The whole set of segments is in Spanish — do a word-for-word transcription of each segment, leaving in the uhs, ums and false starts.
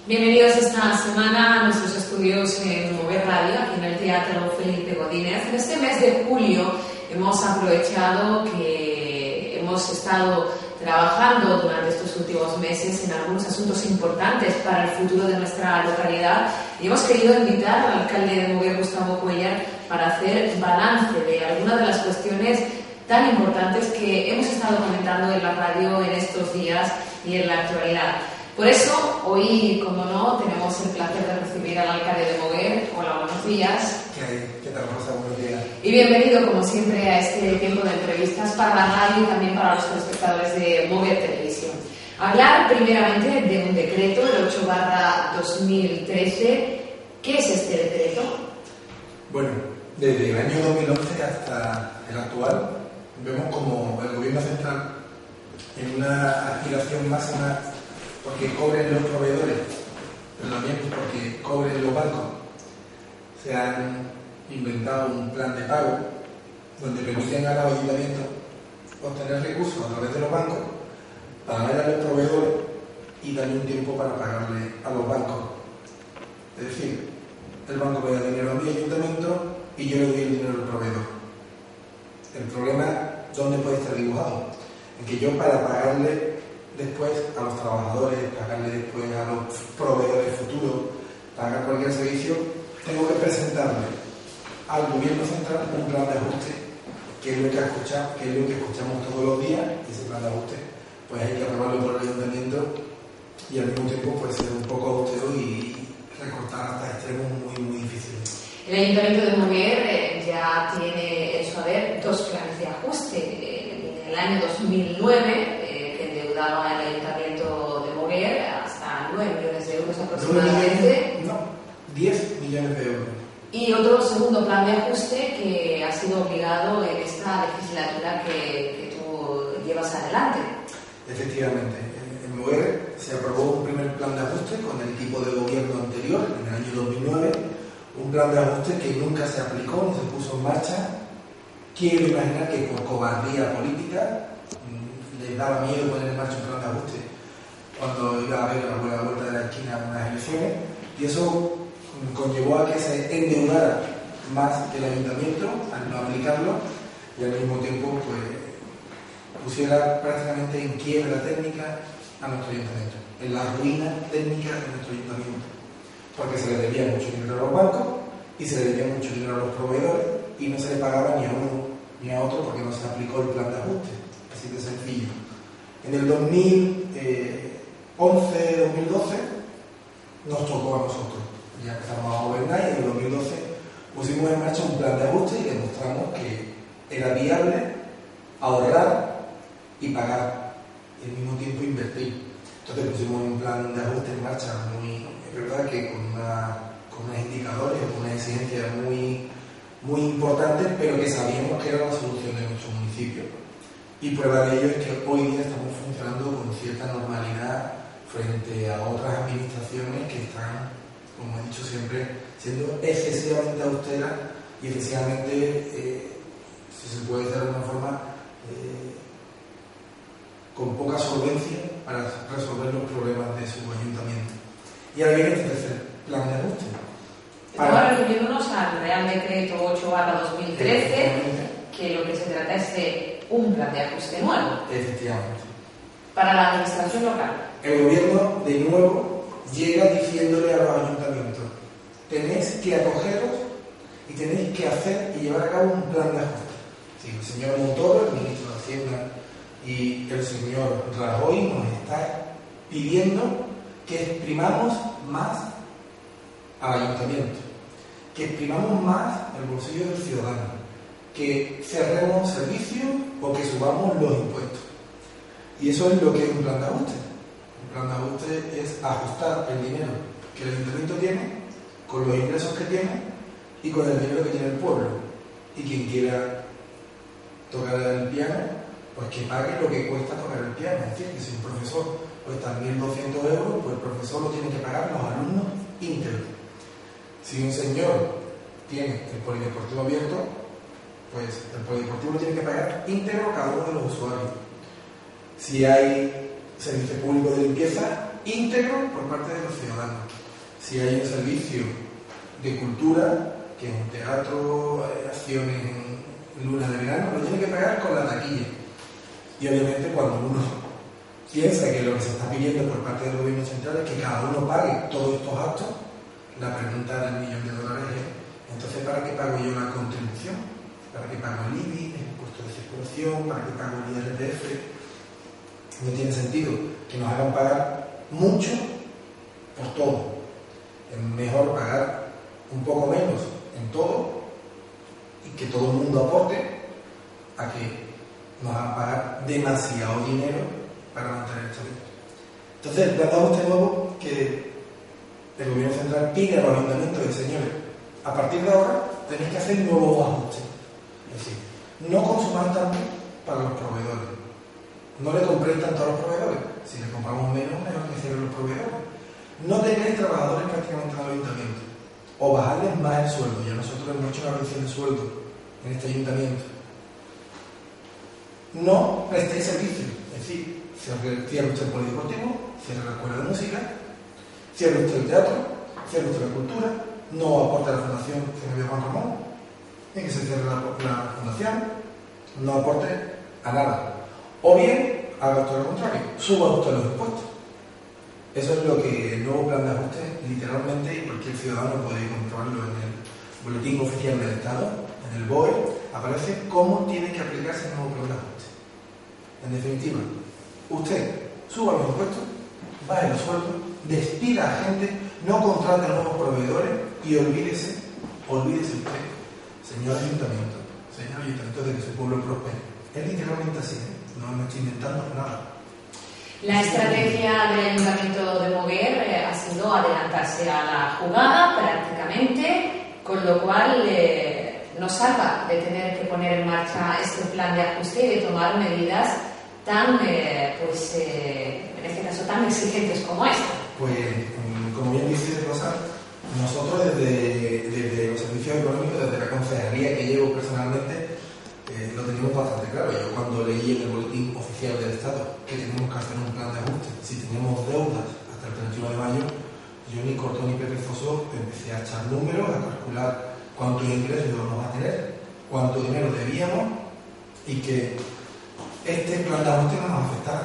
Bienvenidos esta semana a nuestros estudios en Mover Radio, aquí en el Teatro Felipe Godínez. En este mes de julio hemos aprovechado que hemos estado trabajando durante estos últimos meses en algunos asuntos importantes para el futuro de nuestra localidad y hemos querido invitar al alcalde de Mover, Gustavo Cuéllar, para hacer balance de algunas de las cuestiones tan importantes que hemos estado comentando en la radio en estos días y en la actualidad. Por eso, hoy, como no, tenemos el placer de recibir al alcalde de Mover. Hola, buenos días. ¿Qué hay? ¿Qué tal, Rosa? Buenos días. Y bienvenido, como siempre, a este tiempo de entrevistas para la radio y también para los espectadores de Mover Televisión. Hablar primeramente de un decreto, el ocho barra dos mil trece. ¿Qué es este decreto? Bueno, desde el año dos mil once hasta el actual, vemos como el gobierno central, en una aspiración máxima porque cobren los proveedores, pero también porque cobren los bancos, se han inventado un plan de pago donde permiten a los ayuntamientos obtener recursos a través de los bancos, pagarle a los proveedores y darle un tiempo para pagarle a los bancos. Es decir, el banco me da dinero a mi ayuntamiento y yo le doy el dinero al proveedor. El problema, ¿dónde puede estar dibujado? En que yo, para pagarle después a los trabajadores, pagarle después a los proveedores futuros, pagar cualquier servicio, tengo que presentarle al gobierno central un plan de ajuste, que es lo que escuchamos, que es lo que escuchamos todos los días. Y ese plan de ajuste pues hay que aprobarlo por el ayuntamiento y al mismo tiempo pues ser un poco austero y recortar hasta extremos muy muy difíciles. El Ayuntamiento de Mover eh, ya tiene en su haber dos planes de ajuste. Eh, en el año dos mil nueve daba el Ayuntamiento de Mover hasta nueve millones de euros aproximadamente. No, diez millones de euros. Y otro segundo plan de ajuste que ha sido obligado en esta legislatura que, que tú llevas adelante. Efectivamente, en Mover se aprobó un primer plan de ajuste con el tipo de gobierno anterior, en el año dos mil nueve, un plan de ajuste que nunca se aplicó ni se puso en marcha. Quiero imaginar que por cobardía política les daba miedo poner en marcha un plan de ajuste cuando iba a haber a la buena vuelta de la esquina unas elecciones, y eso conllevó a que se endeudara más que el ayuntamiento al no aplicarlo y al mismo tiempo pues pusiera prácticamente en quiebra técnica a nuestro ayuntamiento, en la ruina técnica de nuestro ayuntamiento, porque se le debía mucho dinero a los bancos y se le debía mucho dinero a los proveedores y no se le pagaba ni a uno ni a otro porque no se aplicó el plan de ajuste. Así de sencillo. En el dos mil once dos mil doce nos tocó a nosotros. Ya empezamos a gobernar y en el dos mil doce pusimos en marcha un plan de ajuste y demostramos que era viable ahorrar y pagar y al mismo tiempo invertir. Entonces pusimos un plan de ajuste en marcha muy, es verdad que con, una, con unos indicadores, con unas exigencias muy, muy importantes, pero que sabíamos que era la solución de nuestro municipio. Y prueba de ello es que hoy día estamos funcionando con cierta normalidad frente a otras administraciones que están, como he dicho siempre, siendo excesivamente austeras y excesivamente, eh, si se puede decir de alguna forma, eh, con poca solvencia para resolver los problemas de su ayuntamiento. Y ahora viene este tercer plan de ajuste. Estamos refiriéndonos al Real Decreto ocho barra dos mil trece, que lo que se trata es de un plan de ajuste nuevo. Efectivamente. Para la administración local. El gobierno, de nuevo, llega diciéndole a los ayuntamientos: tenéis que acogeros y tenéis que hacer y llevar a cabo un plan de ajuste. Sí, el señor Montoro, el ministro de Hacienda, y el señor Rajoy nos está pidiendo que exprimamos más al ayuntamiento, que exprimamos más el bolsillo del ciudadano, que cerremos servicios o que subamos los impuestos. Y eso es lo que es un plan de ajuste. Un plan de ajuste es ajustar el dinero que el ayuntamiento tiene con los ingresos que tiene y con el dinero que tiene el pueblo. Y quien quiera tocar el piano, pues que pague lo que cuesta tocar el piano. Es decir, que si un profesor cuesta mil doscientos euros, pues el profesor lo tiene que pagar los alumnos íntegros. Si un señor tiene el polideportivo abierto, pues el polideportivo lo tiene que pagar íntegro cada uno de los usuarios. Si hay servicio público de limpieza, íntegro por parte de los ciudadanos. Si hay un servicio de cultura, que es un teatro, acciones en luna de verano, lo tiene que pagar con la taquilla. Y obviamente cuando uno piensa que lo que se está pidiendo por parte del gobierno central es que cada uno pague todos estos actos, la pregunta del millón de dólares es: entonces, ¿para qué pago yo la contribución? ¿Para qué pago el I B I, el impuesto de circulación? ¿Para qué pago el I R P F? No tiene sentido que nos hagan pagar mucho por todo. Es mejor pagar un poco menos en todo y que todo el mundo aporte a que nos hagan pagar demasiado dinero para mantener el servicio. Entonces, el plan de ajuste nuevo que el gobierno central pide a los ayuntamientos de: señores, a partir de ahora tenéis que hacer nuevos ajustes. Es decir, no consumáis tanto para los proveedores. No le compréis tanto a los proveedores. Si le compramos menos, mejor que cierren los proveedores. No tengáis trabajadores prácticamente en el ayuntamiento. O bajarles más el sueldo. Ya nosotros hemos hecho una reducción de sueldo en este ayuntamiento. No prestéis servicio. Es decir, cierre usted el polideportivo, cierre la escuela de música, cierre usted el teatro, cierre usted la cultura, no aporte a la Fundación Zenobia Juan Ramón, y que se cierre la, la fundación, no aporte a nada. O bien, haga todo lo contrario, suba usted los impuestos. Eso es lo que el nuevo plan de ajuste, literalmente, y cualquier ciudadano puede comprobarlo en el Boletín Oficial del Estado, en el B O E, aparece cómo tiene que aplicarse el nuevo plan de ajuste. En definitiva, usted suba los impuestos, baje los sueldos, despida a gente, no contrate a nuevos proveedores y olvídese, olvídese usted, señor ayuntamiento, señor ayuntamiento, de que su pueblo prospere. Es literalmente así, ¿eh? No me estoy inventando nada. La estrategia del Ayuntamiento de Moguer eh, ha sido adelantarse a la jugada prácticamente, con lo cual eh, nos salva de tener que poner en marcha este plan de ajuste y de tomar medidas tan, eh, pues, eh, en este caso, tan exigentes como esta. Pues, como bien dice Rosa, nosotros desde, desde los servicios económicos, desde la concejalía que llevo personalmente, eh, lo tenemos bastante claro. Yo cuando leí en el Boletín Oficial del Estado que teníamos que hacer un plan de ajuste, si teníamos deudas hasta el treinta y uno de mayo, yo ni corto ni perezoso empecé a echar números, a calcular cuántos ingresos íbamos a tener, cuánto dinero debíamos y que este plan de ajuste no nos afectara.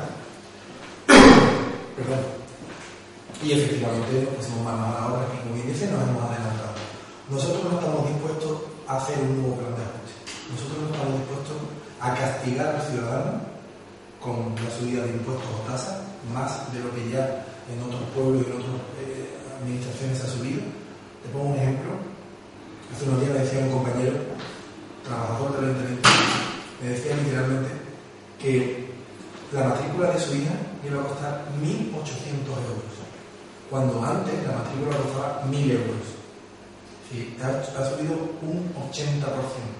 Perdón. Y efectivamente nos pusimos manos a la obra, que como bien dice, nos hemos adelantado. Nosotros no estamos dispuestos a hacer un nuevo plan de ajuste. Nosotros no estamos dispuestos a castigar al ciudadano con la subida de impuestos o tasas, más de lo que ya en otros pueblos y en otras eh, administraciones se ha subido. Te pongo un ejemplo. Hace unos días me decía un compañero, trabajador del ayuntamiento, me decía literalmente que la matrícula de su hija iba a costar mil ochocientos euros, cuando antes la matrícula costaba mil euros. Sí, ha, ha subido un ochenta por ciento.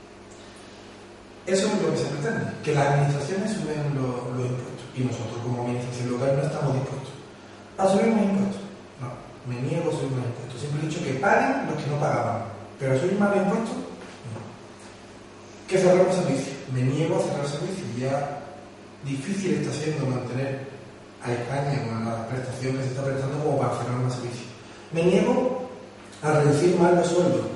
Eso es lo que se pretende, que las administraciones suben los, los impuestos. Y nosotros como administración local no estamos dispuestos a subir más impuestos. No, me niego a subir más impuestos. Siempre he dicho que paguen los que no pagaban. Pero a subir más impuestos, no. Que cerramos servicios. Me niego a cerrar servicios. Ya difícil está siendo mantener a España con la prestación que se está prestando como para cerrar más servicios. Me niego a reducir más los sueldos.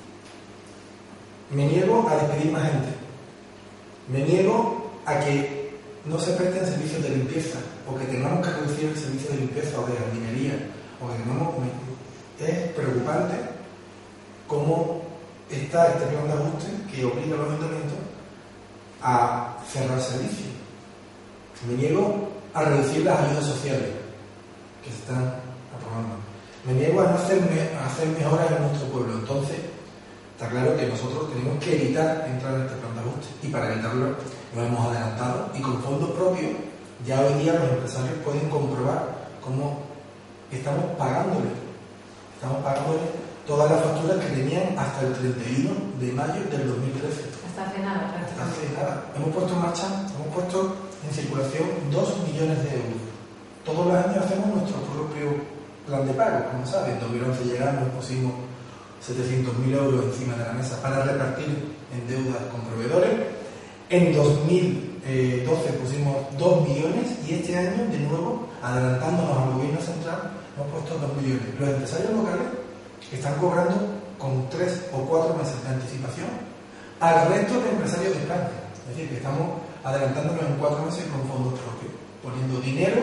Me niego a despedir más gente. Me niego a que no se presten servicios de limpieza, o que tengamos que reducir el servicio de limpieza o de jardinería, o que tengamos... Es preocupante cómo está este plan de ajuste que obliga a los ayuntamientos a cerrar servicios. Me niego a reducir las ayudas sociales que se están aprobando. Me niego a no hacer, a hacer mejoras en nuestro pueblo. Entonces, está claro que nosotros tenemos que evitar entrar en este plan de ajuste, y para evitarlo nos hemos adelantado, y con fondos propios ya hoy día los empresarios pueden comprobar cómo estamos pagándole estamos pagándole todas las facturas que tenían hasta el treinta y uno de mayo del dos mil trece. Hasta hace nada, hasta hace nada. Hemos puesto en marcha, hemos puesto en circulación dos millones de euros. Todos los años hacemos nuestro propio plan de pago, como saben. En dos mil once llegamos y pusimos setecientos mil euros encima de la mesa para repartir en deudas con proveedores. En dos mil doce pusimos dos millones y este año, de nuevo, adelantándonos al gobierno central, hemos puesto dos millones. Los empresarios locales están cobrando con tres o cuatro meses de anticipación al resto de empresarios de España. Es decir, que estamos adelantándonos en cuatro meses con fondos propios, poniendo dinero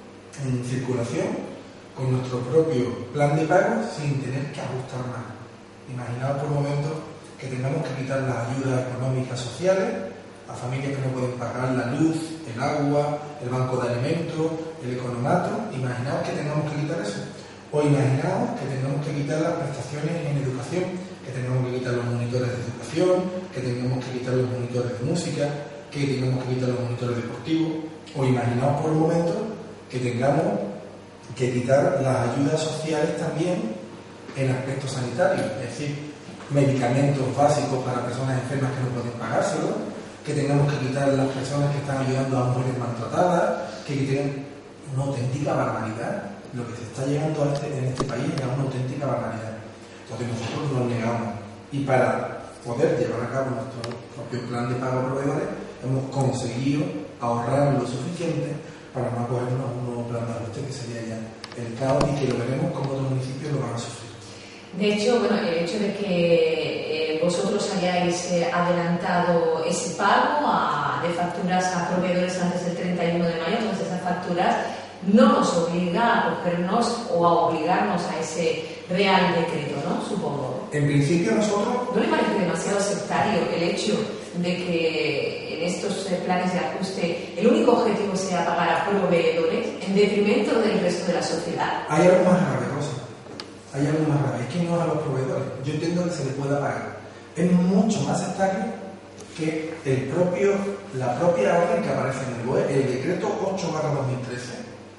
en circulación con nuestro propio plan de pago sin tener que ajustar nada. Imaginaos por momentos que tengamos que quitar las ayudas económicas sociales a familias que no pueden pagar la luz, el agua, el banco de alimentos, el economato. Imaginaos que tengamos que quitar eso. O imaginaos que tengamos que quitar las prestaciones en educación, que tengamos que quitar los monitores de educación, que tengamos que quitar los monitores de música, que tengamos que quitar los monitores deportivos. O imaginaos por un momento que tengamos que quitar las ayudas sociales también en aspectos sanitarios, es decir, medicamentos básicos para personas enfermas que no pueden pagárselo, que tengamos que quitar las personas que están ayudando a mujeres maltratadas, que quiten una auténtica barbaridad. Lo que se está llegando a este, en este país es una auténtica barbaridad. Entonces nosotros nos negamos. Y para poder llevar a cabo nuestro propio plan de pago a proveedores, hemos conseguido ahorrar lo suficiente para no acogernos a un nuevo plan de ajuste que sería ya el caos y que lo veremos como otros municipios lo van a sufrir. De hecho, bueno, el hecho de que eh, vosotros hayáis eh, adelantado ese pago a, de facturas a proveedores antes del treinta y uno de mayo, entonces esas facturas no nos obliga a acogernos o a obligarnos a ese Real Decreto, ¿no? Supongo. En principio nosotros... ¿No le parece demasiado sectario el hecho de que en estos eh, planes de ajuste el único objetivo sea pagar a proveedores en detrimento del resto de la sociedad? Hay algo más grave, Rosa. Hay algo más grave. Es que no es a los proveedores. Yo entiendo que se les pueda pagar. Es mucho más sectario que el propio, la propia orden que aparece en el B O E, el decreto ocho barra dos mil trece.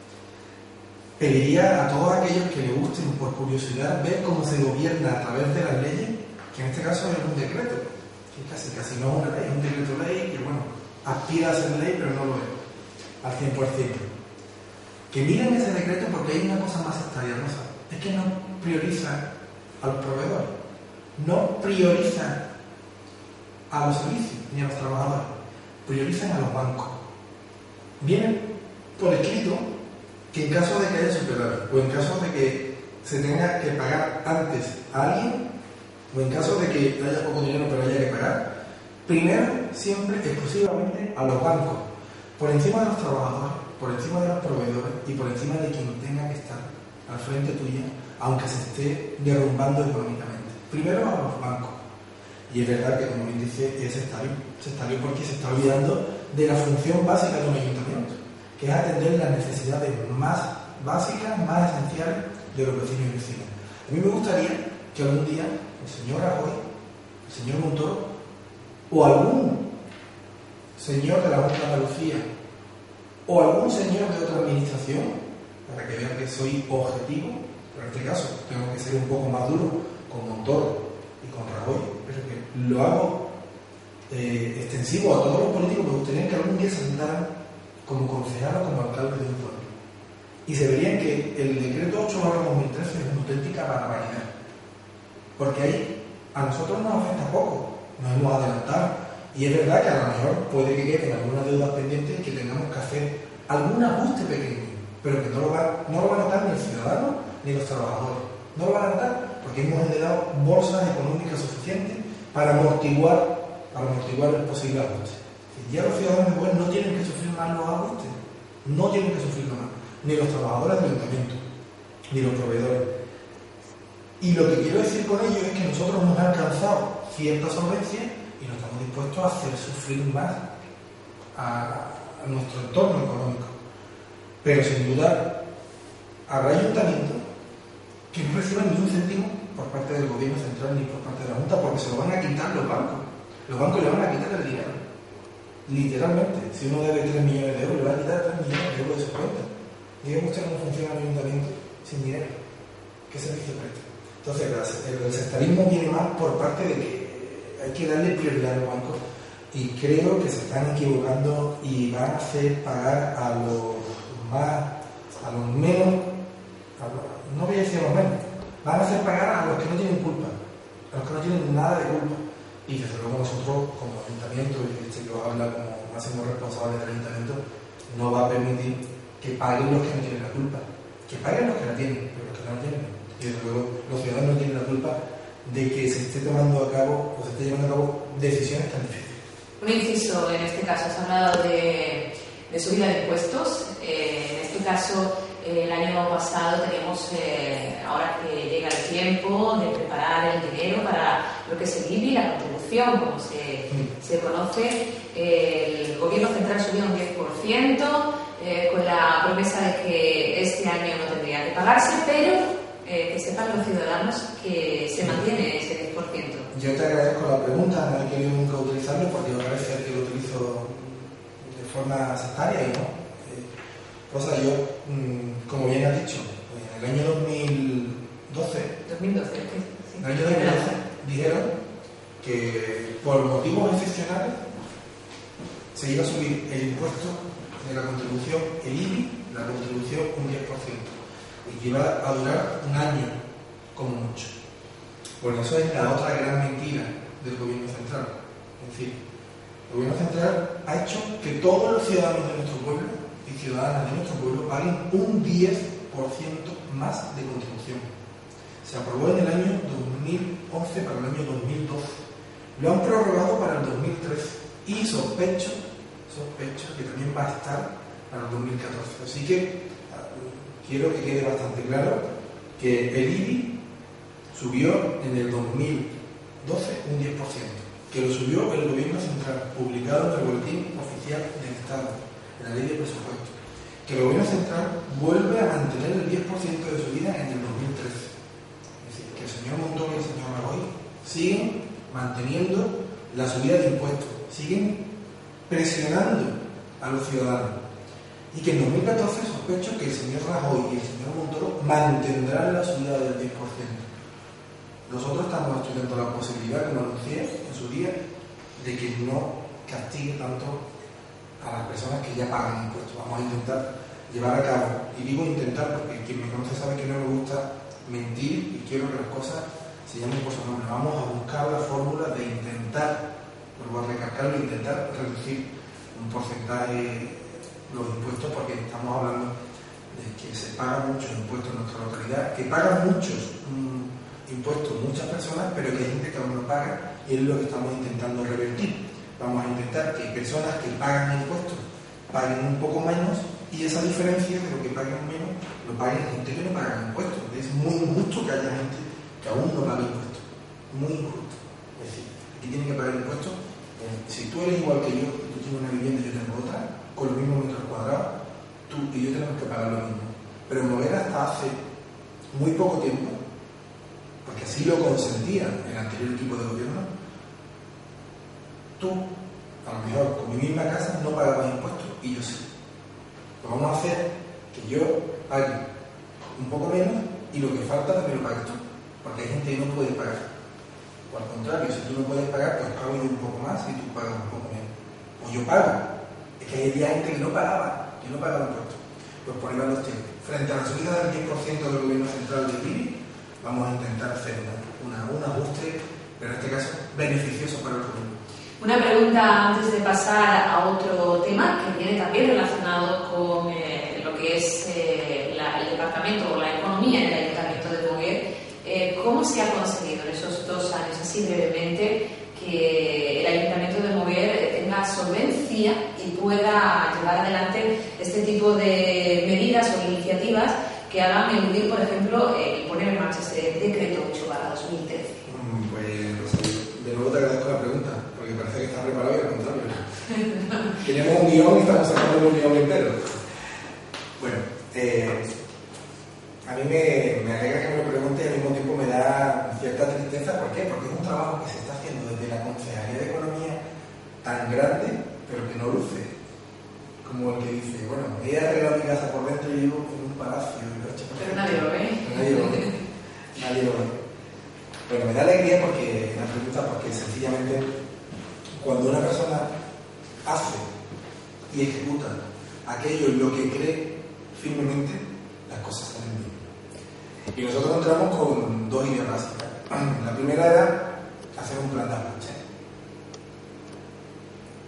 Pediría a todos aquellos que les gusten por curiosidad ver cómo se gobierna a través de las leyes, que en este caso es un decreto, que casi, casi no es una ley, es un decreto ley que, bueno, aspira a ser ley, pero no lo es, al cien por ciento. Que miren ese decreto porque hay una cosa más sectaria, ¿no? Es que no prioriza a los proveedores, no prioriza a los servicios ni a los trabajadores, priorizan a los bancos. Vienen por escrito que en caso de que haya superávit o en caso de que se tenga que pagar antes a alguien o en caso de que haya poco dinero pero haya que pagar, primero, siempre, exclusivamente a los bancos, por encima de los trabajadores, por encima de los proveedores y por encima de quien tenga que estar al frente tuya, aunque se esté derrumbando económicamente. Primero a los bancos. Y es verdad que, como bien dice, es sectario, sectario porque se está olvidando de la función básica de un ayuntamiento, que es atender las necesidades más básicas, más esenciales de los vecinos y vecinas. A mí me gustaría que algún día el señor Rajoy, el señor Montoro, o algún señor de la Junta de Andalucía, o algún señor de otra administración, para que vean que soy objetivo, pero en este caso tengo que ser un poco más duro con Montoro y con Rajoy, pero que lo hago eh, extensivo a todos los políticos, me gustaría que algún día se sentaran como concejal o como alcalde de un pueblo. Y se verían que el decreto ocho barra dos mil trece es una auténtica barbaridad. Porque ahí a nosotros nos afecta poco, nos hemos adelantado. Y es verdad que a lo mejor puede que queden algunas deudas pendientes y que tengamos que hacer algún ajuste pequeño, pero que no lo va, no lo va a notar ni el ciudadano ni los trabajadores. No lo van a notar porque hemos generado bolsas económicas suficientes para amortiguar, para amortiguar el posible ajuste. Ya los ciudadanos de no tienen que sufrir más los ajustes, no tienen que sufrirlo más, ni los trabajadores del ayuntamiento, ni los proveedores. Y lo que quiero decir con ello es que nosotros hemos alcanzado cierta solvencia y no estamos dispuestos a hacer sufrir más a, a nuestro entorno económico. Pero sin duda habrá ayuntamientos que no reciban ni un céntimo por parte del gobierno central ni por parte de la Junta porque se lo van a quitar los bancos. Los bancos le van a quitar el dinero. Literalmente, si uno debe tres millones de euros, le va a quitar tres millones de euros de su cuenta. Dígame usted cómo funciona el ayuntamiento sin dinero. ¿Qué servicio presta? Entonces, el, el sectarismo viene más por parte de que hay que darle prioridad a los bancos. Y creo que se están equivocando y van a hacer pagar a los más, a los menos, a los, no voy a decir a los menos, van a hacer pagar a los que no tienen culpa, a los que no tienen nada de culpa. Y desde luego nosotros como ayuntamiento, y este que habla como máximo responsable del ayuntamiento, no va a permitir que paguen los que no tienen la culpa. Que paguen los que la tienen, pero los que no la tienen. Y desde luego los ciudadanos no tienen la culpa de que se esté tomando a cabo o se esté llevando a cabo decisiones tan difíciles. Un inciso, en este caso, se ha hablado de, de subida de impuestos. Eh, en este caso, eh, el año pasado teníamos, eh, ahora que llega el tiempo de preparar el dinero para lo que es el I B I, la contribución, como se, mm. se conoce, eh, el gobierno central subió un diez por ciento eh, con la promesa de que este año no tendría que pagarse, pero eh, que sepan los ciudadanos que se mantiene ese diez por ciento. Yo te agradezco la pregunta, no he querido nunca utilizarlo porque me parece que lo utilizo de forma sectaria y no. Eh, o sea, yo, mmm, como bien has dicho, en el año dos mil doce, dos mil doce, sí. En el año dos mil doce dijeron que por motivos excepcionales se iba a subir el impuesto de la contribución, el I B I, la contribución un diez por ciento, y que iba a durar un año como mucho. Bueno, eso es la otra gran mentira del gobierno central. Es decir, el gobierno central ha hecho que todos los ciudadanos de nuestro pueblo y ciudadanas de nuestro pueblo paguen un diez por ciento más de contribución. Se aprobó en el año dos mil once para el año dos mil doce. Lo han prorrogado para el dos mil trece y sospecho, sospecho que también va a estar para el dos mil catorce. Así que quiero que quede bastante claro que el I B I subió en el dos mil doce un diez por ciento, que lo subió el gobierno central, publicado en el boletín oficial del Estado, en la ley de presupuesto, que el gobierno central vuelve a mantener el diez por ciento de subida en el dos mil trece. Es decir, que el señor Montoro y el señor Rajoy siguen manteniendo la subida de impuestos, siguen presionando a los ciudadanos, y que en dos mil catorce sospecho que el señor Rajoy y el señor Montoro mantendrán la subida del diez por ciento. Nosotros estamos estudiando la posibilidad, como anuncié en su día, de que no castigue tanto a las personas que ya pagan impuestos. Vamos a intentar llevar a cabo, y digo intentar porque quien me conoce sabe que no me gusta mentir y quiero que las cosas se llamen por su nombre. Vamos a buscar la fórmula de intentar, vuelvo a recalcarlo, intentar reducir un porcentaje los impuestos, porque estamos hablando de que se pagan muchos impuestos en nuestra localidad, que pagan muchos mmm, impuestos muchas personas, pero que hay gente que aún no paga, y es lo que estamos intentando revertir. Vamos a intentar que personas que pagan impuestos paguen un poco menos, y esa diferencia de lo que paguen menos lo paguen gente que no paga impuestos. Es muy injusto que haya gente que aún no paga impuestos, muy injusto. Es decir, aquí tienen que pagar impuestos. Eh, si tú eres igual que yo, tú tienes una vivienda y yo tengo otra, con los mismos metros cuadrados, tú y yo tenemos que pagar lo mismo. Pero en Moguera hasta hace muy poco tiempo, porque así lo consentía el anterior equipo de gobierno, tú, a lo mejor con mi misma casa, no pagabas impuestos, y yo sí. Lo vamos a hacer que yo pague un poco menos, y lo que falta también lo pagues tú, porque hay gente que no puede pagar. O al contrario, si tú no puedes pagar, pues pago yo un poco más y tú pagas un poco menos. O yo pago. Es que había gente que no pagaba, que no pagaba impuestos. Pues por ahí van los tiempos. Frente a la subida del diez por ciento del gobierno central del I B I, vamos a intentar hacer una, una, un ajuste, pero en este caso beneficioso para el gobierno. Una pregunta antes de pasar a otro tema que viene también relacionado con eh, lo que es eh, la, el departamento o la economía en el Ayuntamiento de Moguer. Eh, ¿Cómo se ha conseguido en esos dos años, así brevemente, que el Ayuntamiento de Moguer tenga solvencia y pueda llevar adelante este tipo de medidas o iniciativas que hagan eludir, por ejemplo, el poner en marcha este decreto ocho barra dos mil trece? Pues, de nuevo te agradezco la pregunta, porque parece que está preparado y al contrario. Teníamos un guión y estamos sacando un guión entero. Bueno, eh, a mí me, me alegra que me lo pregunte y al mismo tiempo me da cierta tristeza. ¿Por qué? Porque es un trabajo que se está haciendo desde la Concejalía de Economía tan grande, pero que no luce. Como el que dice, bueno, he arreglado mi casa por dentro y vivo en un palacio. Pero nadie lo ve. Nadie lo ve. Nadie lo ve. Bueno, me da alegría porque, la pregunta, porque sencillamente cuando una persona hace y ejecuta aquello en lo que cree firmemente, las cosas salen bien. Y nosotros entramos con dos ideas básicas. La primera era hacer un plan de ajuste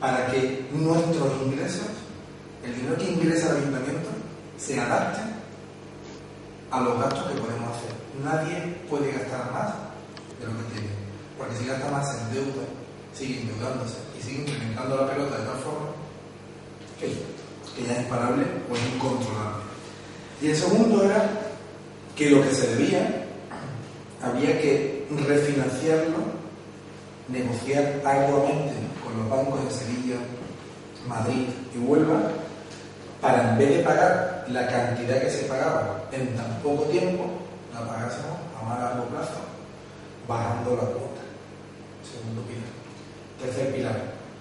para que nuestros ingresos, el dinero que ingresa al ayuntamiento, se adapte a los gastos que podemos hacer. Nadie puede gastar más de lo que tiene, porque si gasta más en deuda, sigue endeudándose y sigue incrementando la pelota de tal forma que, que ya es imparable o es incontrolable. Y el segundo era que lo que se debía había que refinanciarlo, negociar arduamente con los bancos de Sevilla, Madrid y Huelva, para en vez de pagar la cantidad que se pagaba en tan poco tiempo, la pagásemos a más largo plazo, bajando la cuota. Segundo pilar. Tercer pilar.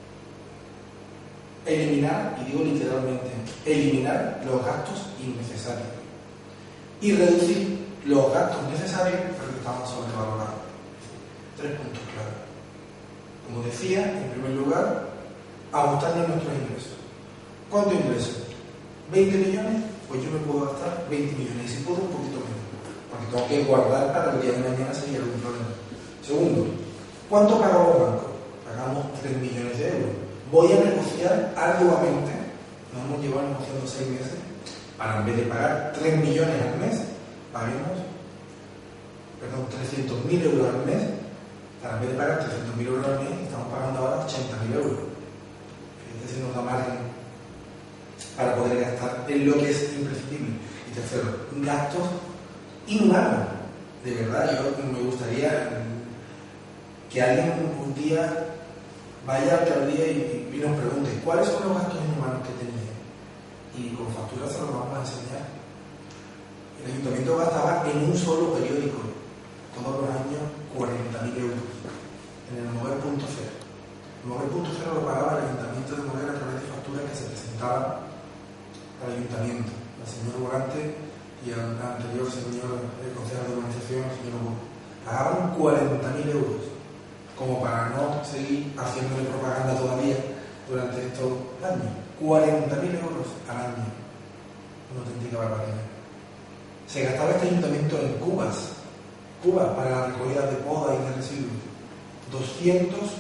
Eliminar, y digo literalmente, eliminar los gastos innecesarios y reducir los gastos necesarios porque estamos sobrevalorados. Tres puntos claros. Como decía, en primer lugar, ajustarnos nuestros ingresos. ¿Cuánto ingreso? ¿veinte millones? Pues yo me puedo gastar veinte millones, y si puedo, un poquito menos, porque tengo que guardar para el día de mañana si hay algún problema. Segundo, ¿cuánto pagamos los bancos? Pagamos tres millones de euros. Voy a negociar arduamente, nos hemos llevado negociando seis meses, para en vez de pagar tres millones al mes, paguemos, perdón, trescientos mil euros al mes, para en vez de pagar trescientos mil euros al mes, estamos pagando ahora ochenta mil euros. Fíjate si nos da margen para poder gastar en lo que es imprescindible. Y tercero, gastos inhumanos. De verdad, yo me gustaría que alguien un día vaya a la alcaldía y, y nos pregunte cuáles son los gastos inhumanos que tenía. Y con facturas se los vamos a enseñar. El ayuntamiento gastaba en un solo periódico, todos los años, cuarenta mil euros. En el Mover punto cero. El Mover punto cero lo pagaba el ayuntamiento de Mover a través de facturas que se presentaban al ayuntamiento, al señor Volante y al anterior señor el concejal de organización, el señor Hugo. Pagaban cuarenta mil euros, como para no seguir haciéndole propaganda todavía durante estos años. cuarenta mil euros al año, una auténtica barbaridad. Se gastaba este ayuntamiento en cubas, cubas para la recogida de poda y de residuos, doscientos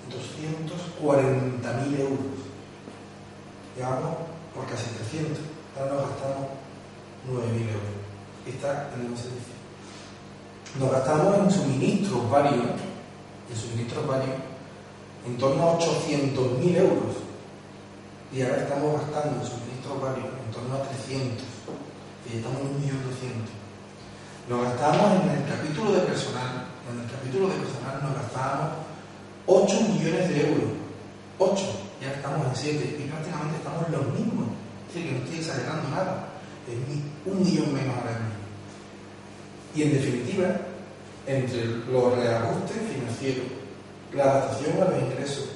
cuarenta mil euros. Llevamos por casi trescientos, ahora nos gastamos nueve mil euros. Está en el servicio. Nos gastamos en suministros varios, en suministros varios, en torno a ochocientos mil euros. Y ahora estamos gastando en suministros varios en torno a trescientos. Y estamos en un millón doscientos. Nos gastamos en el capítulo de personal. En el capítulo de personal nos gastábamos ocho millones de euros. ocho. Ya estamos en siete y prácticamente estamos los mismos. Es decir, que no estoy exagerando nada. Es un millón menos ahora mismo. Y en definitiva, entre los reajustes financieros, la adaptación a los ingresos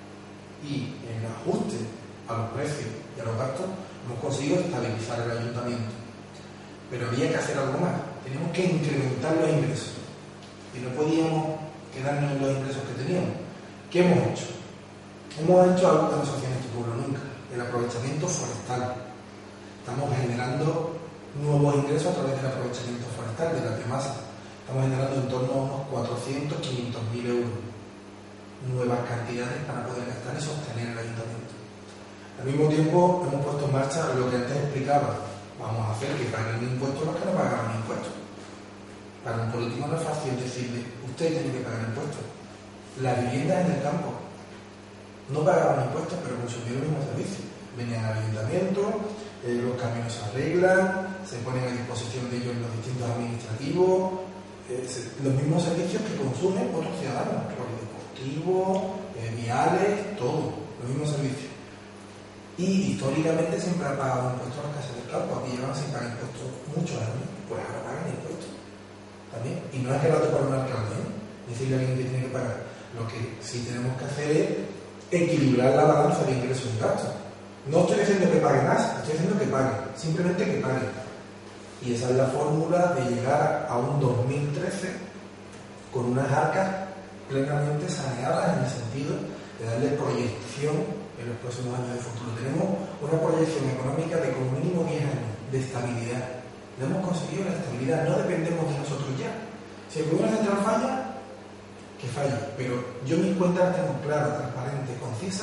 y el ajuste a los precios y a los gastos, hemos conseguido estabilizar el ayuntamiento. Pero había que hacer algo más. Teníamos que incrementar los ingresos. Y no podíamos quedarnos en los ingresos que teníamos. ¿Qué hemos hecho? Hemos hecho algo que no se hacía en este pueblo nunca, el aprovechamiento forestal. Estamos generando nuevos ingresos a través del aprovechamiento forestal, de la biomasa. Estamos generando en torno a unos cuatrocientos, quinientos mil euros. Nuevas cantidades para poder gastar y sostener el ayuntamiento. Al mismo tiempo, hemos puesto en marcha lo que antes explicaba. Vamos a hacer que paguen impuestos los que no pagaban impuestos. Para un político no es fácil decirle, usted tiene que pagar impuestos. Las viviendas en el campo no pagaban impuestos, pero consumieron el mismo servicio. Venían al ayuntamiento, eh, los caminos se arreglan, se ponen a disposición de ellos los distintos administrativos, eh, se, los mismos servicios que consumen otros ciudadanos, polideportivos, eh, viales, todo, los mismos servicios. Y históricamente siempre han pagado impuestos a las casas del campo. Aquí llevan sin pagar impuestos muchos años, pues ahora pagan impuestos también. Y no es que lo haga por un alcalde, ¿eh? Decirle a alguien que tiene que pagar. Lo que sí tenemos que hacer es equilibrar la balanza de ingresos y gastos. No estoy diciendo que pague más, estoy diciendo que pague, simplemente que pague. Y esa es la fórmula de llegar a un dos mil trece con unas arcas plenamente saneadas en el sentido de darle proyección en los próximos años de futuro. Tenemos una proyección económica de como mínimo diez años de estabilidad. No hemos conseguido la estabilidad, no dependemos de nosotros ya. Si el gobierno central falla, que falle, pero yo mis cuentas las tengo claras, transparentes, concisas,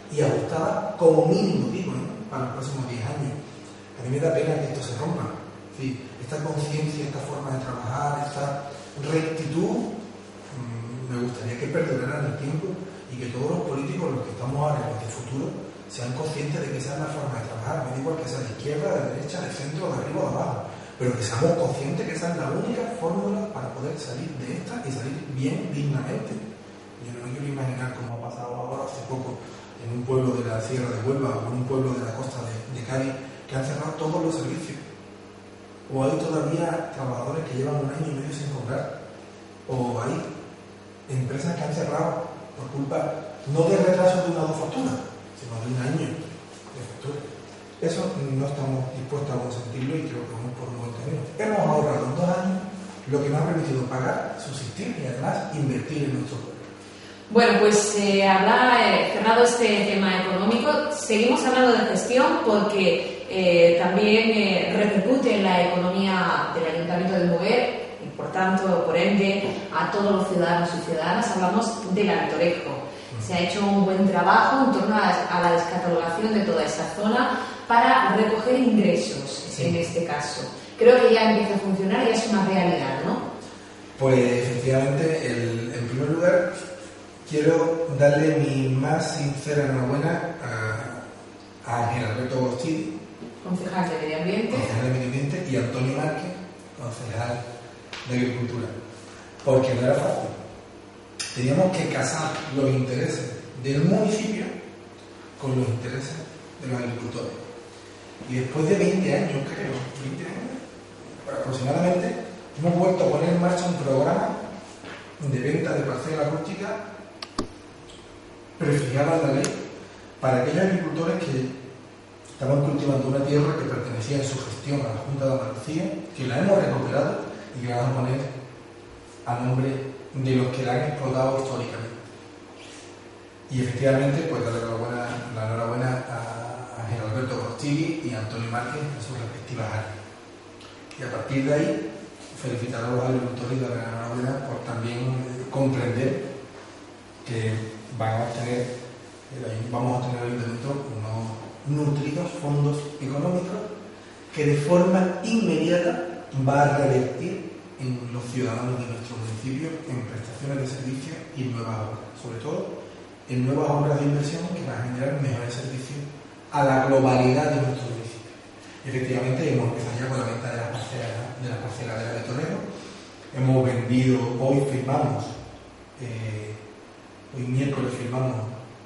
y ajustada como mínimo, digo, ¿no? Para los próximos diez años. A mí me da pena que esto se rompa. Sí, esta conciencia, esta forma de trabajar, esta rectitud, mmm, me gustaría que perdurara en el tiempo y que todos los políticos, los que estamos ahora y los de futuro, sean conscientes de que esa es la forma de trabajar. Me da igual que sea de izquierda, de derecha, de centro, de arriba o de abajo, pero que seamos conscientes que esa es la única fórmula para poder salir de esta y salir bien, dignamente. Yo no me quiero imaginar cómo ha pasado ahora hace poco en un pueblo de la Sierra de Huelva o en un pueblo de la costa de, de Cádiz, que han cerrado todos los servicios. O hay todavía trabajadores que llevan un año y medio sin cobrar. O hay empresas que han cerrado por culpa, no de retraso de una o dos facturas, sino de un año de factura. Eso no estamos dispuestos a consentirlo y creo que vamos por un buen camino. Hemos ahorrado en dos años lo que nos ha permitido pagar, subsistir y además invertir en nuestro pueblo. Bueno, pues eh, habla, eh, cerrado este tema económico, seguimos hablando de gestión porque eh, también eh, repercute en la economía del Ayuntamiento de Moguer y por tanto, por ende, a todos los ciudadanos y ciudadanas. Hablamos del Altorejo. Se ha hecho un buen trabajo en torno a, a la descatalogación de toda esa zona para recoger ingresos, sí. En este caso. Creo que ya empieza a funcionar y es una realidad, ¿no? Pues efectivamente, el, en primer lugar, quiero darle mi más sincera enhorabuena a, a Ángel Alberto Agostini, concejal de Medio Ambiente, concejal de Medio Ambiente, y Antonio Márquez, concejal de Agricultura, porque no era fácil. Teníamos que casar los intereses del municipio con los intereses de los agricultores. Y después de veinte años, creo, veinte años aproximadamente, hemos vuelto a poner en marcha un programa de venta de parcela rústica prefijada en la ley para aquellos agricultores que estaban cultivando una tierra que pertenecía en su gestión a la Junta de Andalucía, que la hemos recuperado y que la vamos a poner a nombre de los que la han explotado históricamente. Y efectivamente, pues darle la enhorabuena, la enhorabuena a Ángel Alberto Agostini y a Antonio Márquez en sus respectivas áreas. Y a partir de ahí, felicitar a los agricultores y darle la enhorabuena por también comprender que van a tener, vamos a tener al Ayuntamiento unos nutridos fondos económicos que de forma inmediata va a revertir en los ciudadanos de nuestro municipio en prestaciones de servicios y nuevas obras, sobre todo en nuevas obras de inversión que van a generar mejores servicios a la globalidad de nuestro municipio. Efectivamente, hemos empezado ya con la venta de las parcelas de las parcelas de la de Toledo. Hemos vendido, hoy firmamos, eh, hoy miércoles firmamos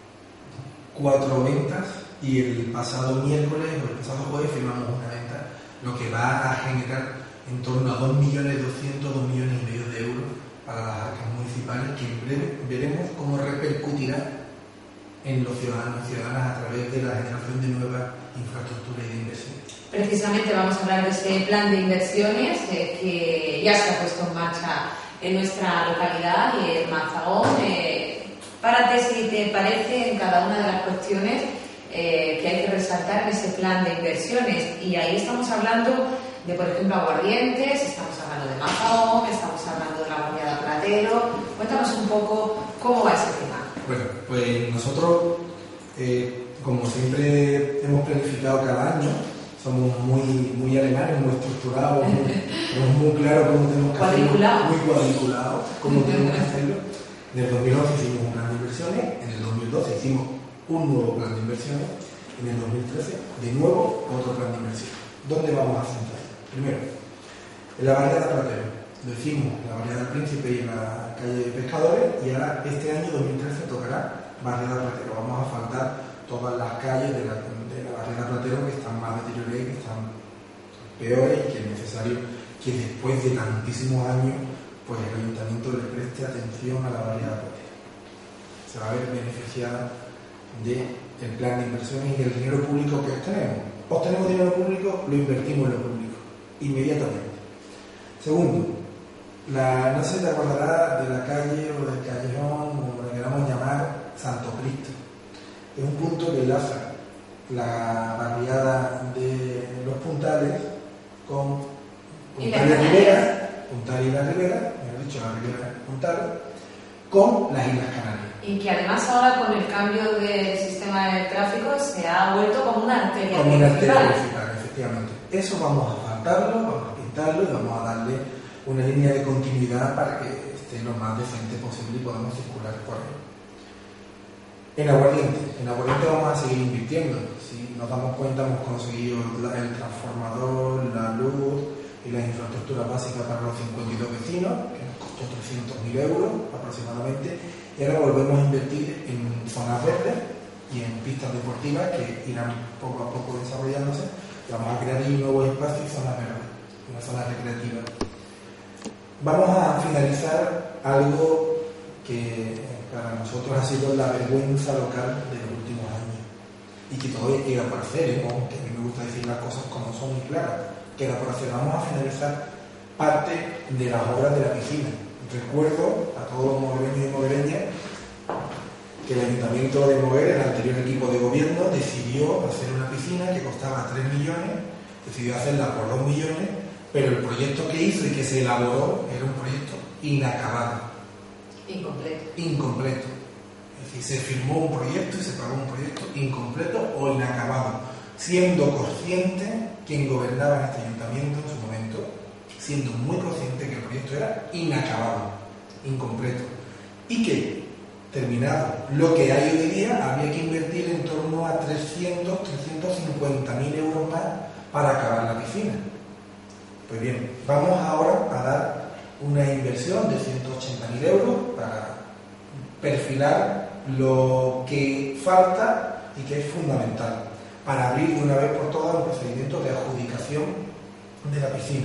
cuatro ventas y el pasado miércoles o el pasado jueves firmamos una venta, lo que va a generar en torno a dos millones doscientos, dos millones y medio de euros para las arcas municipales, que en breve veremos cómo repercutirá en los ciudadanos y ciudadanas a través de la generación de nuevas infraestructuras y de inversiones. Precisamente vamos a hablar de ese plan de inversiones eh, que ya se ha puesto en marcha en nuestra localidad y en Mazahón. Eh, párate, si te parece, en cada una de las cuestiones eh, que hay que resaltar en ese plan de inversiones. Y ahí estamos hablando de, por ejemplo, aguardientes, estamos hablando de Mazahón, estamos hablando de la barriada Platero. Cuéntanos un poco cómo va ese tema. Bueno, pues nosotros, eh, como siempre hemos planificado cada año, somos muy, muy alemanes, muy estructurados, muy, tenemos muy claro cómo tenemos que hacerlo, muy cuadriculados, cómo tenemos que hacerlo. En el dos mil once hicimos un plan de inversiones, en el dos mil doce hicimos un nuevo plan de inversiones, en el dos mil trece de nuevo otro plan de inversiones. ¿Dónde vamos a centrar? Primero, en la barriada Platero. Lo hicimos en la barriada del Príncipe y en la calle de Pescadores, y ahora este año dos mil trece tocará barriada Platero. Vamos a faltar todas las calles de la, de la barriada Platero que están más deterioradas, que están peores, y que es necesario que después de tantísimos años pues el Ayuntamiento le preste atención a la barriada Platero. Se va a ver beneficiada del plan de inversiones y del dinero público que obtenemos. Obtenemos dinero público, lo invertimos en lo público, inmediatamente. Segundo, la, no se te acordará de la calle o del callejón, como le queramos llamar, Santo Cristo. Es un punto que enlaza la barriada de los Puntales con Puntal y Rivera, Puntal y la Rivera, mejor dicho, la Rivera Puntal, con las Islas Canarias. Y que además ahora con el cambio de sistema de tráfico se ha vuelto como una arteria como una principal. arteria principal, efectivamente. Eso vamos a asfaltarlo, vamos a pintarlo y vamos a darle una línea de continuidad para que esté lo más decente posible y podamos circular por él. En Aguardiente, en Aguardiente vamos a seguir invirtiendo. Si nos damos cuenta, hemos conseguido el transformador, la luz y las infraestructuras básicas para los cincuenta y dos vecinos, que nos costó trescientos mil euros aproximadamente, y ahora volvemos a invertir en zonas verdes y en pistas deportivas que irán poco a poco desarrollándose. Vamos a crear ahí nuevos espacios y zonas verdes, una zona recreativa. Vamos a finalizar algo que para nosotros ha sido la vergüenza local de los últimos años y que todavía queda por hacer, ¿eh? Aunque a mí me gusta decir las cosas como son muy claras, queda por hacer. Vamos a finalizar parte de las obras de la piscina. Recuerdo a todos los moguereños y moguereñas que el Ayuntamiento de Moguer, el anterior equipo de gobierno, decidió hacer una piscina que costaba tres millones, decidió hacerla por dos millones, pero el proyecto que hizo y que se elaboró era un proyecto inacabado. Incompleto. Incompleto. Es decir, se firmó un proyecto y se pagó un proyecto incompleto o inacabado, siendo consciente quien gobernaba en este ayuntamiento en su momento, siendo muy consciente que el proyecto era inacabado, incompleto, y que, terminado lo que hay hoy día, había que invertir en torno a trescientos, trescientos cincuenta mil euros más para acabar la piscina. Pues bien, vamos ahora a dar una inversión de ciento ochenta mil euros para perfilar lo que falta y que es fundamental para abrir de una vez por todas un procedimiento de adjudicación de la piscina.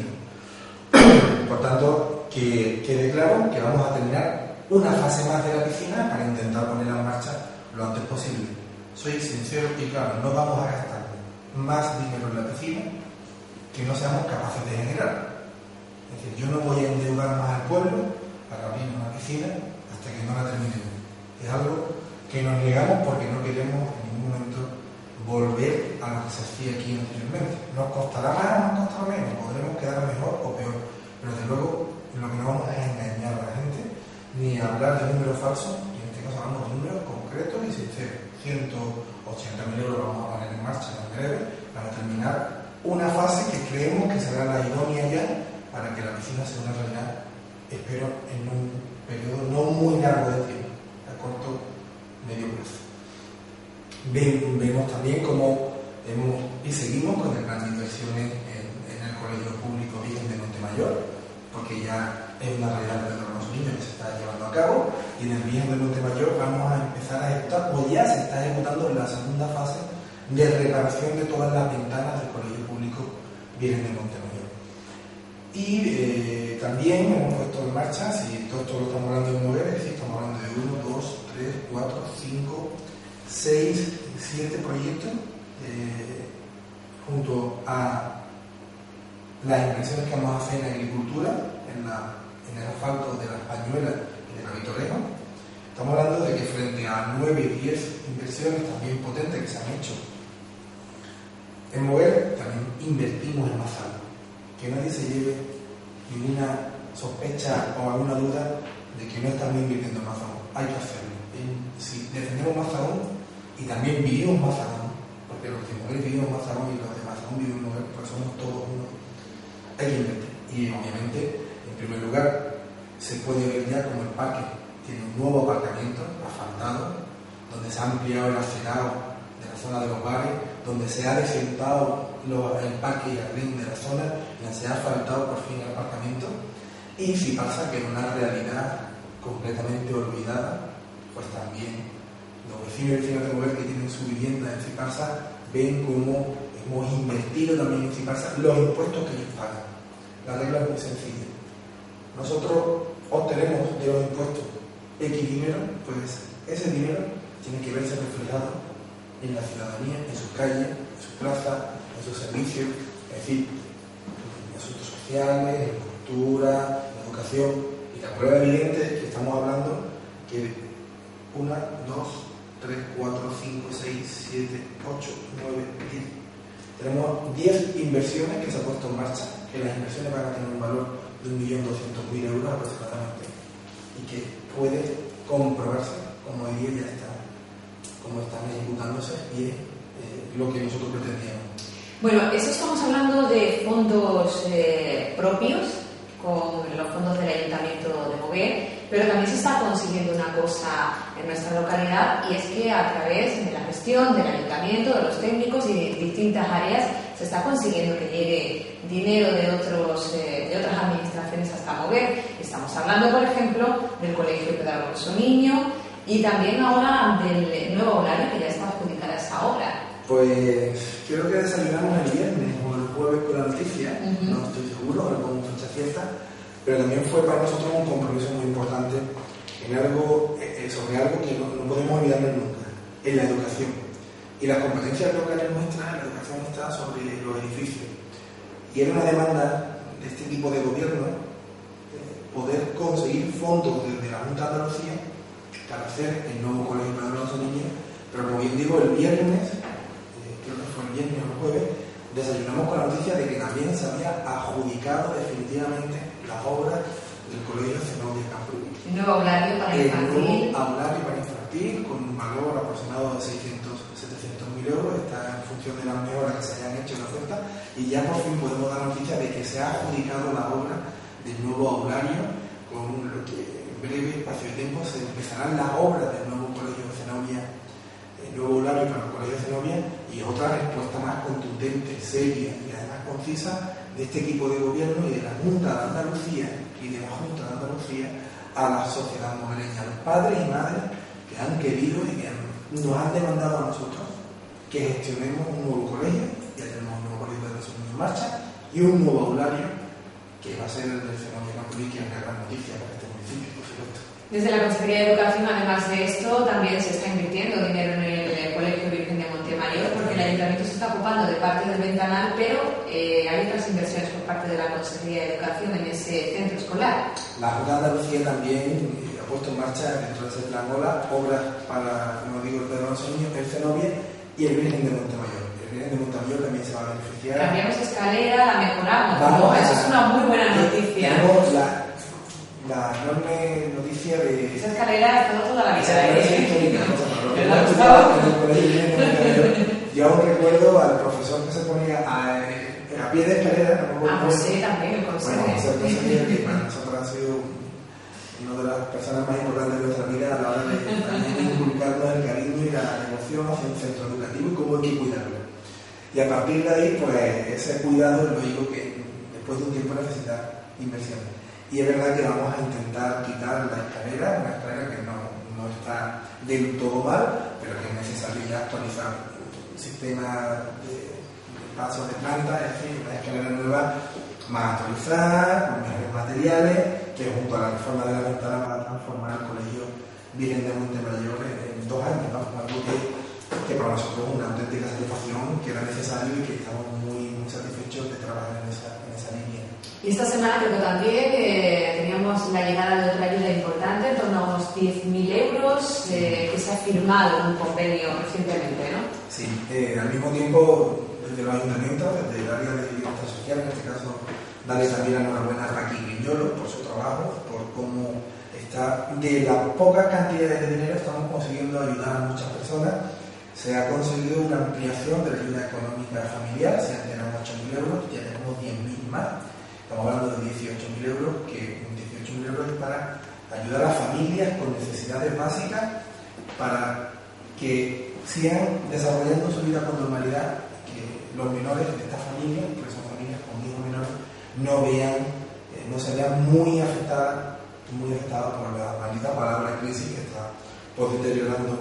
Por tanto, que quede claro que vamos a terminar una fase más de la piscina para intentar ponerla en marcha lo antes posible. Soy sincero y claro, no vamos a gastar más dinero en la piscina que no seamos capaces de generar. Es decir, yo no voy a endeudar más al pueblo para abrir una piscina hasta que no la terminemos. Es algo que nos negamos porque no queremos en ningún momento volver a lo que se hacía aquí anteriormente. Nos costará más, nos costará menos, podremos quedar mejor o peor, pero desde luego lo que no vamos a engañar a la gente ni a hablar de números falsos, y en este caso hablamos de números concretos y sinceros. ciento ochenta mil euros vamos a poner en marcha en breve para terminar una fase que creemos que será la idónea ya para que la piscina sea una realidad, espero, en un periodo no muy largo de tiempo, a corto medio plazo. Ven, vemos también cómo hemos y seguimos con el plan de inversiones en, en el Colegio Público Virgen de Montemayor, porque ya es una realidad de los niños que se está llevando a cabo, y en el Virgen de Montemayor vamos a empezar a ejecutar, o ya se está ejecutando la segunda fase de reparación de todas las ventanas del Colegio Público Virgen de Montemayor. Y eh, también hemos puesto en marcha, si todo esto lo estamos hablando de Moguer, es decir, estamos hablando de uno, dos, tres, cuatro, cinco, seis, siete proyectos eh, junto a las inversiones que vamos a hacer en agricultura, en, la, en el asfalto de las Pañuelas y de la Vitorrejo. Estamos hablando de que frente a nueve, diez inversiones también potentes que se han hecho en Moguer, también invertimos en Mazal. Que nadie se lleve ninguna sospecha o alguna duda de que no estamos invirtiendo en Mazagún. Hay que hacerlo. Si defendemos Mazagún y también vivimos Mazagún, porque los de Moguer vivimos Mazagún y los de Mazagún vivimos Moguer, pues somos todos uno, hay que invertir. Y obviamente, en primer lugar, se puede ver ya como el parque tiene un nuevo aparcamiento asfaltado, donde se ha ampliado el acerado de la zona de los bares, donde se ha desentado el parque y jardín de la zona, donde se ha asfaltado por fin el aparcamiento. Y si pasa que en una realidad completamente olvidada, pues también los vecinos y vecinas de Moguer que tienen su vivienda en Ciparsa ven cómo hemos invertido también en Ciparsa los impuestos que ellos pagan. La regla es muy sencilla. Nosotros obtenemos de los impuestos X dinero, pues ese dinero tiene que verse reflejado en la ciudadanía, en sus calles, en sus plazas, en sus servicios, es decir, en asuntos sociales, en cultura, en educación. Y la prueba evidente es que estamos hablando que una, dos, tres, cuatro, cinco, seis, siete, ocho, nueve, diez. Tenemos diez inversiones que se han puesto en marcha, que las inversiones van a tener un valor de un millón doscientos mil euros aproximadamente, y que puede comprobarse como diría, ya está, como están ejecutándose y es eh, lo que nosotros pretendíamos. Bueno, eso estamos hablando de fondos eh, propios, con los fondos del Ayuntamiento de Moguer, pero también se está consiguiendo una cosa en nuestra localidad, y es que a través de la gestión del Ayuntamiento, de los técnicos y de distintas áreas, se está consiguiendo que llegue dinero de, otros, eh, de otras administraciones hasta Moguer. Estamos hablando, por ejemplo, del Colegio Pedagógico Niño y también ahora del nuevo horario que ya está adjudicada esa obra. Pues creo que desayunamos el viernes o el jueves con la noticia, uh-huh. no estoy seguro, ahora con fecha cierta, pero también fue para nosotros un compromiso muy importante en algo, eh, sobre algo que no, no podemos olvidarnos nunca, en la educación. Y las competencias locales nuestras, la educación está sobre los edificios. Y era una demanda de este tipo de gobierno eh, poder conseguir fondos desde la Junta de Andalucía para hacer el nuevo colegio Pedagógico Niño, pero como bien digo, el viernes, creo que fue el viernes o el jueves, desayunamos con la noticia de que también se había adjudicado definitivamente las obras del Colegio Zenobia Camprubí. El nuevo horario para infantil. El nuevo horario para infantil, con un valor aproximado de seiscientos, setecientos mil euros, está en función de las mejoras que se hayan hecho en la oferta, y ya por fin podemos dar noticia de que se ha adjudicado la obra del nuevo horario, con lo que en breve espacio de tiempo se empezarán las obras del nuevo Colegio Zenobia, el nuevo horario para el Colegio Zenobia, y otra respuesta más contundente, seria y además concisa de este equipo de gobierno y de la Junta de Andalucía y de la Junta de Andalucía a la sociedad moguereña, a los padres y madres que han querido y que han, nos han demandado a nosotros que gestionemos un nuevo colegio. Ya tenemos un nuevo colegio de los niños en marcha y un nuevo horario que va a ser el del Zenobia Camprubí, que es una gran noticia para este municipio, por supuesto. Desde la Consejería de Educación, además de esto, también se está invirtiendo dinero en el Colegio Virgen de Montemayor, porque el Ayuntamiento se está ocupando de parte del ventanal, pero eh, hay otras inversiones por parte de la Consejería de Educación en ese centro escolar. La Junta de Andalucía también eh, ha puesto en marcha dentro de ese plan OLA obras para, como digo, el Pedagógico Niño, el Zenobia y el Virgen de Montemayor. El Virgen de Montemayor también se va a beneficiar. Cambiamos escalera, la mejoramos. Vamos ¿no? a, Eso es una muy buena noticia. Tenemos la, la enorme noticia de... Esa escalera ha estado toda la vida. Yo aún recuerdo al profesor que se ponía a, a pie de escalera. No ah, pues sí, también, el consejo. Bueno, José Consejo, que para nosotros ha sido una de las personas más importantes de nuestra vida a la hora de también inculcarnos el cariño y la devoción hacia un centro educativo y cómo hay que cuidarlo. Y a partir de ahí, pues ese cuidado es lógico que después de un tiempo necesita inversión. Y es verdad que vamos a intentar quitar la escalera, una escalera que no, no está del todo mal, pero que es necesario ya actualizar el sistema de, de pasos de planta, es decir, una escalera nueva más actualizada, con mejores materiales, que junto a la reforma de la ventana va a transformar el Colegio Virgen de Montemayor en, en dos años, ¿no? Algo que, que para nosotros es una auténtica satisfacción, que era necesario y que estamos muy, muy satisfechos de trabajar en esa, en esa línea. Y esta semana creo que también eh, teníamos la llegada de otra ayuda importante, en torno a unos diez mil euros, eh, que se ha firmado un convenio recientemente, ¿no? Sí, eh, al mismo tiempo, desde los ayuntamientos, desde el área de bienestar social, en este caso, darle también la enhorabuena a Raquel Viñolo por su trabajo, por cómo está, de las pocas cantidades de dinero estamos consiguiendo ayudar a muchas personas. Se ha conseguido una ampliación de la ayuda económica familiar, se han generado ocho mil euros, ya tenemos diez mil más. Estamos hablando de dieciocho mil euros, que dieciocho mil euros es para ayudar a familias con necesidades básicas para que sigan desarrollando su vida con normalidad, que los menores de estas familias, porque son familias con hijos menores, no vean, eh, no se vean muy afectadas, muy afectadas por la maldita palabra crisis que está pues, deteriorando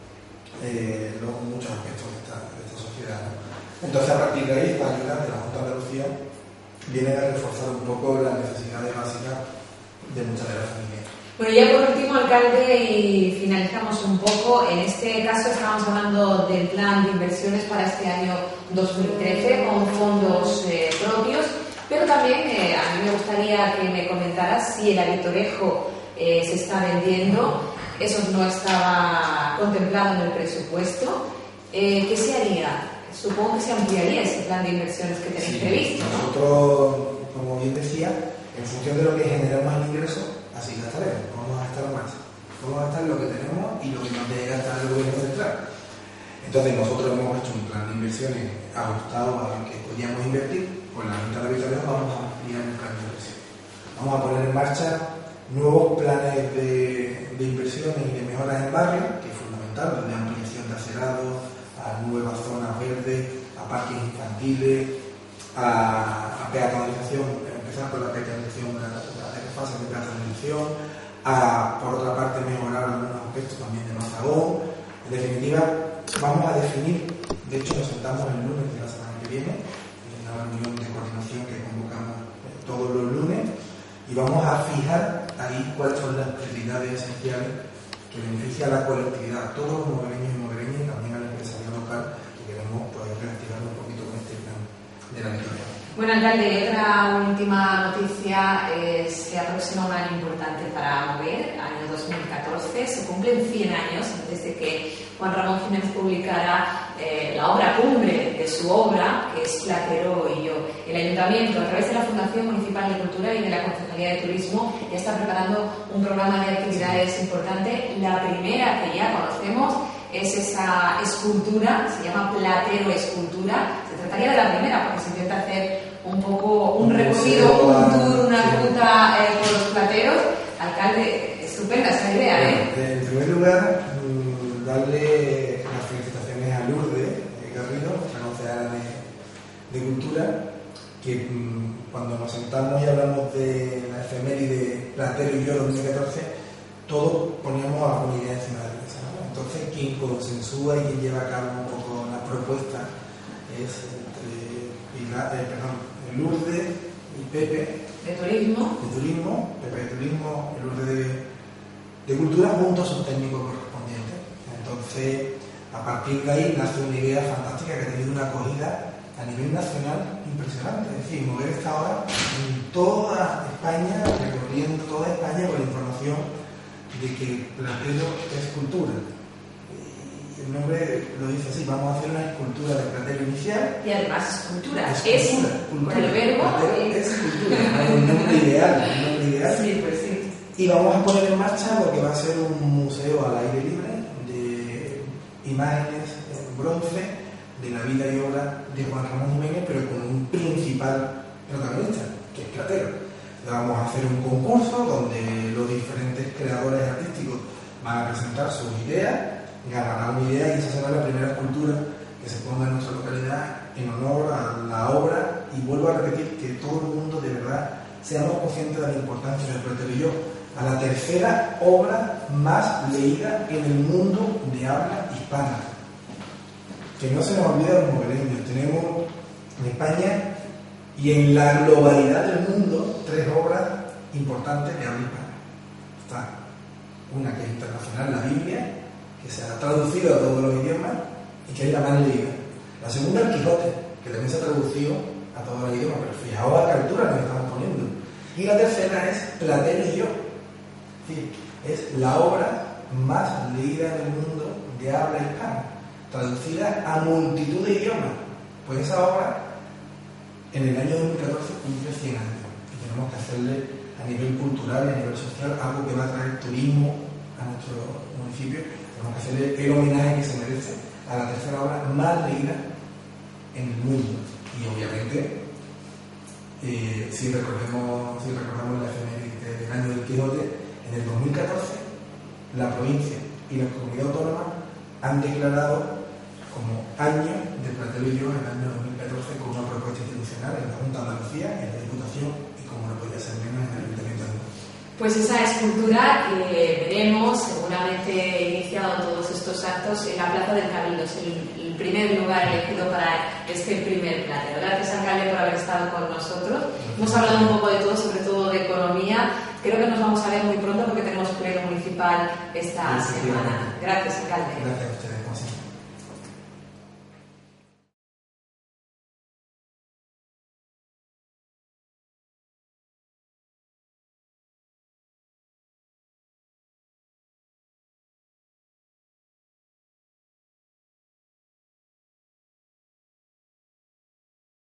eh, los, muchos aspectos de esta, de esta sociedad, ¿no? Entonces, a partir de ahí, esta ayuda de la Junta de Andalucía viene a reforzar un poco las necesidades básicas de muchas de las familias. Bueno, ya por último, alcalde, y finalizamos un poco. En este caso estamos hablando del plan de inversiones para este año dos mil trece con fondos eh, propios, pero también eh, a mí me gustaría que me comentaras si el Avitorejo eh, se está vendiendo. Eso no estaba contemplado en el presupuesto. Eh, ¿Qué se haría? Supongo que se ampliaría ese plan de inversiones que tenéis sí, previsto, ¿no? Nosotros, como bien decía, en función de lo que generamos el ingreso, así gastaremos, vamos a gastar más. Vamos a gastar lo que tenemos y lo que nos deje gastar el gobierno central. Entonces nosotros hemos hecho un plan de inversiones ajustado a lo que podíamos invertir. Con la Junta de Habitación vamos a ampliar el plan de inversión. Vamos a poner en marcha nuevos planes de, de inversiones y de mejoras en barrios, que es fundamental, desde ampliación de acerados, a nuevas zonas verdes, a parques infantiles, a, a peatonalización, empezar por la peatonalización, la, la, la fase de peatonalización, a, por otra parte, mejorar algunos aspectos también de Mazagón. En definitiva, vamos a definir, de hecho nos sentamos el lunes de la semana que viene, en una reunión de coordinación que convocamos todos los lunes, y vamos a fijar ahí cuáles son las prioridades esenciales que benefician a la colectividad, a todos los moguereños y moguereñas, y también al empresariado local, que queremos poder reactivar un poquito con este plan de la victoria. Bueno, alcalde, otra última noticia, eh, se aproxima un año importante para Mover, año dos mil catorce, se cumplen cien años desde que Juan Ramón Jiménez publicara eh, la obra cumbre de su obra, que es Platero y yo. El Ayuntamiento, a través de la Fundación Municipal de Cultura y de la Concejalía de Turismo, ya está preparando un programa de actividades importante. La primera que ya conocemos es esa escultura, se llama Platero Escultura. Se trataría de la primera, porque se intenta hacer un poco un recorrido, un tour, una ruta eh, por los plateros. Alcalde, estupenda esa idea, ¿eh? En primer lugar, darle las felicitaciones a Lourdes Garrido, nuestra consejera de, de Cultura, que mmm, cuando nos sentamos y hablamos de la efeméride Platero y yo dos mil catorce, todos poníamos alguna idea encima de la mesa, ¿no? Entonces, quien consensúa y quien lleva a cabo un poco la propuesta es entre Pilar, eh, perdón, Lourdes y Pepe de Turismo, de Turismo, Pepe de Turismo y Lourdes de, de Cultura, junto a sus técnicos correspondientes. Entonces, a partir de ahí nace una idea fantástica que ha tenido una acogida a nivel nacional impresionante. Es decir, Mover está ahora en toda España, recorriendo toda España con la información de que Platero es cultura. Y el nombre lo dice así: vamos a hacer una escultura de Platero inicial. Y además escultura, es, es cultura, cultura. Con el verbo Platero es cultura, es un nombre ideal, un nombre ideal. Sí, pues sí. Y vamos a poner en marcha lo que va a ser un museo al aire libre de imágenes en bronce de la vida y obra de Juan Ramón Jiménez, pero con un principal protagonista, que es Platero. Vamos a hacer un concurso donde los diferentes creadores artísticos van a presentar sus ideas, ganarán una idea y esa será la primera escultura que se ponga en nuestra localidad en honor a la obra. Y vuelvo a repetir que todo el mundo de verdad seamos conscientes de la importancia del Platero y yo, a la tercera obra más leída en el mundo de habla hispana. Que no se nos olvide de los moguereños. Tenemos en España y en la globalidad del mundo tres obras importantes de habla hispana. Está una que es internacional, la Biblia, que se ha traducido a todos los idiomas y que es la más leída. La segunda, el Quijote, que también se ha traducido a todos los idiomas, pero fijaos a qué altura nos estamos poniendo. Y la tercera es Platero y yo. Es decir, es la obra más leída en el mundo de habla hispana, traducida a multitud de idiomas. Pues esa obra en el año dos mil catorce cumple cien años y tenemos que hacerle a nivel cultural y a nivel social algo que va a traer turismo a nuestro municipio. Tenemos que hacerle el homenaje que se merece a la tercera obra más leída en el mundo. Y obviamente, eh, si recordemos, si recordamos la efeméride del año del Quijote, en el dos mil catorce la provincia y la comunidad autónoma han declarado como año de Platero y yo en el año dos mil catorce con una propuesta institucional en la Junta de Andalucía, en la Diputación y, como no podía ser menos, en el Ayuntamiento de Madrid. Pues esa escultura que veremos seguramente iniciado todos estos actos en la Plaza del Cabildo, es el, el primer lugar elegido para este primer Platero. Gracias, alcalde, por haber estado con nosotros. Hemos hablado un poco de todo, sobre todo de economía. Creo que nos vamos a ver muy pronto porque tenemos pleno municipal esta semana. Gracias, alcalde. Gracias a ustedes.